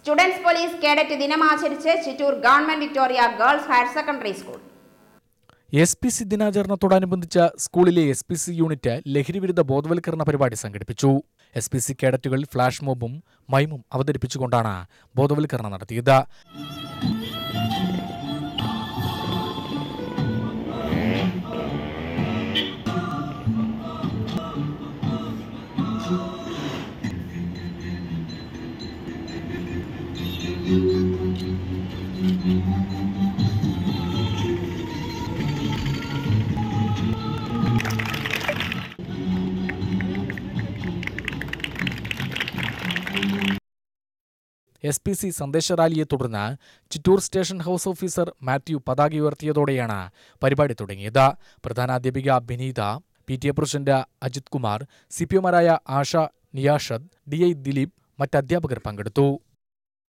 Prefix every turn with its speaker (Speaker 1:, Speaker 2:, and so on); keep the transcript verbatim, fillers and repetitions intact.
Speaker 1: Students police cadet ദിനമാചരിച്ച് Chittur government Victoria girls higher secondary school.
Speaker 2: S P C ദിനാചരണത്തോടനുബന്ധിച്ച് സ്കൂളിലെ S P C unit ലഹരിവിരുദ്ധ ബോധവൽക്കരണ പരിപാടി സംഘടിപ്പിച്ചു. എസ് പി സി കേഡറ്റുകൾ ഫ്ലാഷ് മോബും മൈമും അവതരിപ്പിച്ചുകൊണ്ടാണ് ബോധവൽക്കരണം നടത്തിയത്. എസ് പി സി സന്ദേശ റാലിയെ തുടർന്ന് Chittur station house officer Mathew പതാക ഉയർത്തിയതോടെയാണ് പരിപാടി തുടങ്ങിയത്. പ്രധാനാധ്യാപിക Bineetha, P T A president Ajith Kumar, C P ഒമാരായ ആഷ, നിയാഷദ്, ഡി ഐ ദിലീപ്, മറ്റ് അധ്യാപകർ പങ്കെടുത്തു.